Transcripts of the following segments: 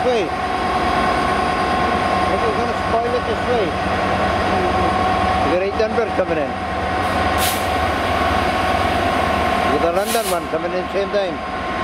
this way. If you're going to spoil it this way. You got 800 coming in. You got the London one coming in same time.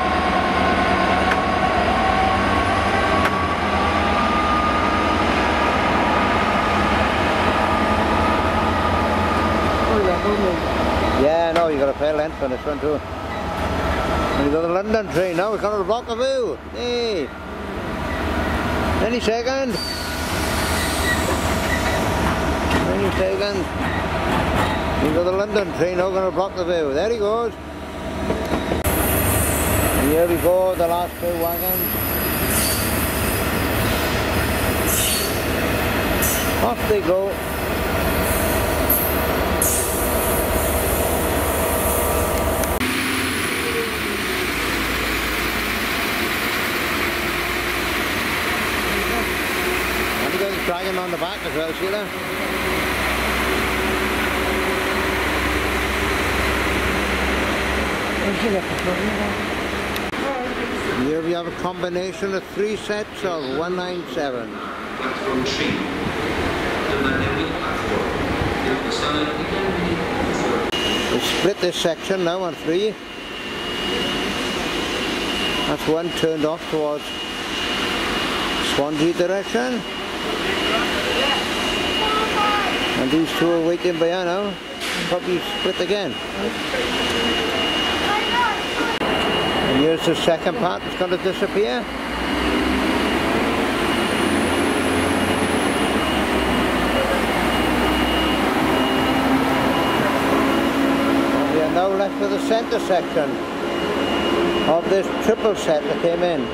Yeah, no, you got a fair length on this one too. And you got the London train now, we're going to block the view. Hey! Any second. Any second. You got the London train now, going to block the view. There he goes. And here we go, the last two wagons. Off they go. Drag him on the back as well, Sheila. Here we have a combination of 3 sets of 197. Platform 3. We split this section now on 3. That's one turned off towards Swansea direction. And these two are waiting by now, probably split again. And here's the second part that's going to disappear. And we are now left with the centre section of this triple set that came in.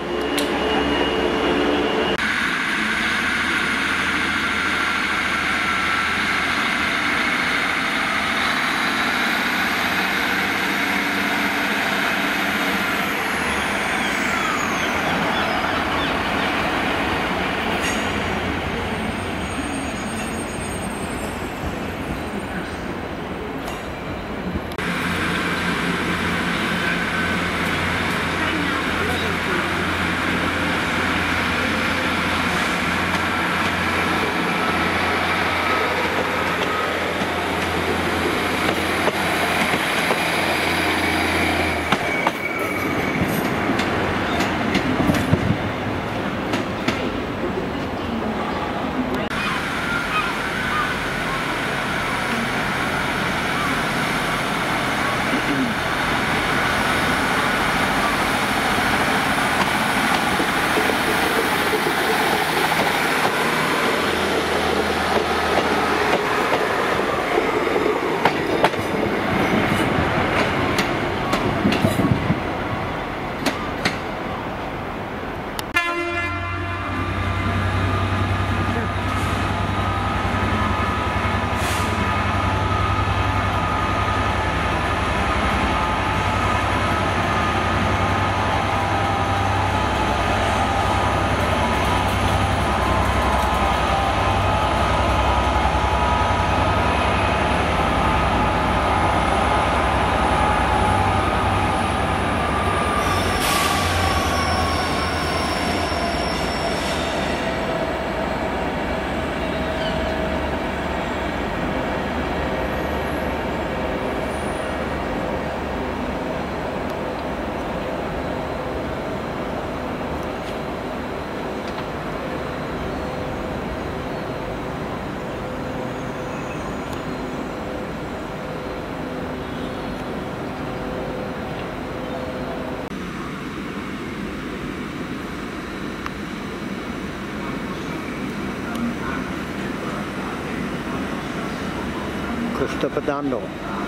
Christopher Dando.